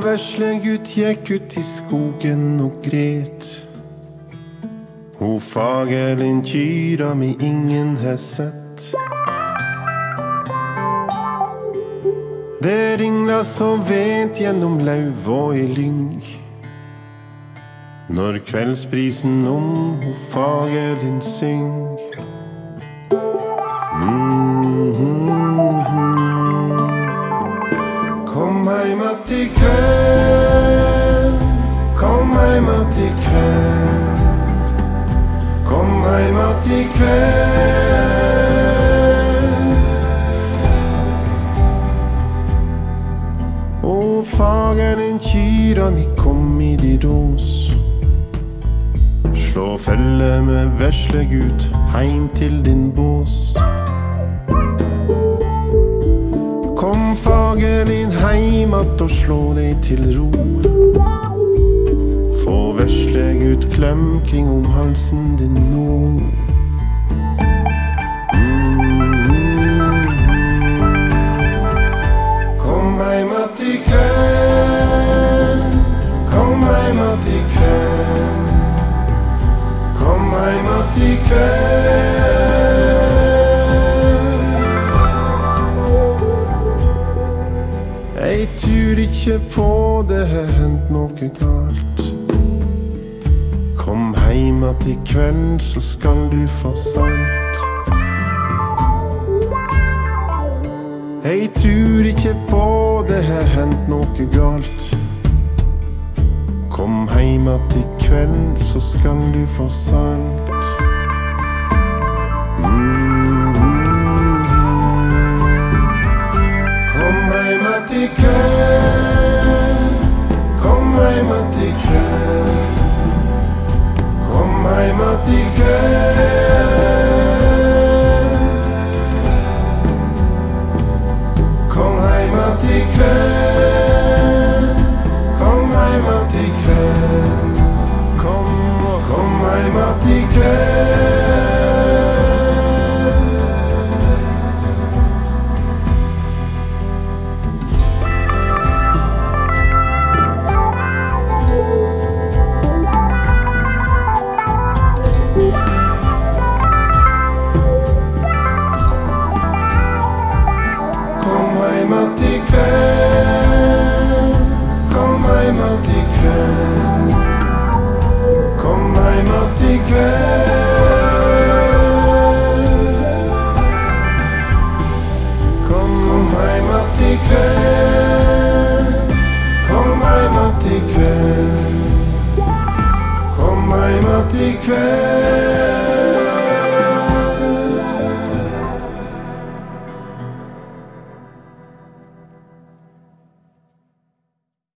vesle gutt gikk ut i skogen og gret. Ho Fagerlind kyra mi ingen har sett. Det ringla så vent gjennom lauv og i lyng. Når kveldsprisen om ho Fagerlind syng. Kom heim att i kveld, kom heim att i kveld, kom heim att i kveld. O Fagerlind kyra mi kom i di dås. Slå felle med vesle Gud heim til din bås. Kom Fagerlind heim att og slå deg til ro. Få vesle Gud klem kring om halsen din nå. Kom heim att i kveld, kom heim att i kveld, kom heim att i kveld. Jeg tror ikke på det har hendt noe galt. Kom heim att i kveld, så skal du få salt. Jeg tror ikke på det har hendt noe galt. Kom heim att i kveld, så skal du få salt. Kom heim att i kveld, kom heim att i kveld, kom heim att i kveld, kom heim att i kveld, kom heim att i kveld, kom heim att i kveld. Kom heim att i kveld.